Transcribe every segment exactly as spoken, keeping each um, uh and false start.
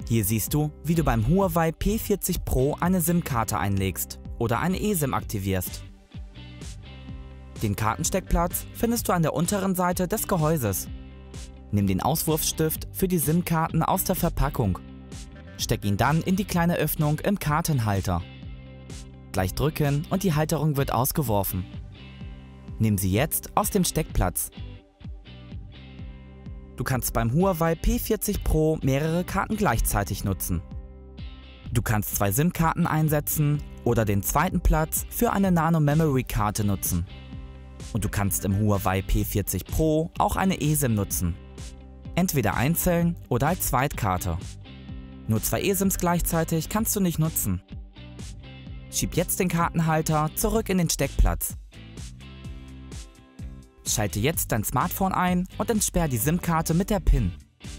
Hier siehst du, wie du beim Huawei P vierzig Pro eine SIM-Karte einlegst oder eine eSIM aktivierst. Den Kartensteckplatz findest du an der unteren Seite des Gehäuses. Nimm den Auswurfstift für die SIM-Karten aus der Verpackung. Steck ihn dann in die kleine Öffnung im Kartenhalter. Gleich drücken und die Halterung wird ausgeworfen. Nimm sie jetzt aus dem Steckplatz. Du kannst beim Huawei P vierzig Pro mehrere Karten gleichzeitig nutzen. Du kannst zwei SIM-Karten einsetzen oder den zweiten Platz für eine Nano-Memory-Karte nutzen. Und du kannst im Huawei P vierzig Pro auch eine eSIM nutzen. Entweder einzeln oder als Zweitkarte. Nur zwei eSIMs gleichzeitig kannst du nicht nutzen. Schieb jetzt den Kartenhalter zurück in den Steckplatz. Schalte jetzt dein Smartphone ein und entsperr die SIM-Karte mit der PIN.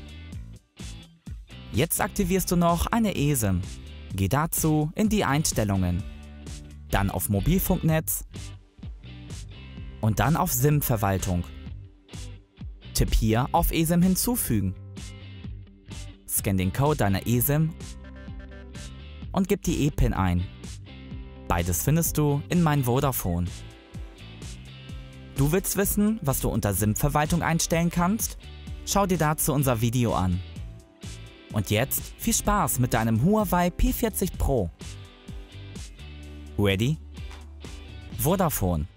Jetzt aktivierst du noch eine eSIM. Geh dazu in die Einstellungen, dann auf Mobilfunknetz und dann auf SIM-Verwaltung. Tipp hier auf eSIM hinzufügen. Scan den Code deiner eSIM und gib die ePIN ein. Beides findest du in Mein Vodafone. Du willst wissen, was du unter SIM-Verwaltung einstellen kannst? Schau dir dazu unser Video an. Und jetzt viel Spaß mit deinem Huawei P vierzig Pro. Ready? Vodafone.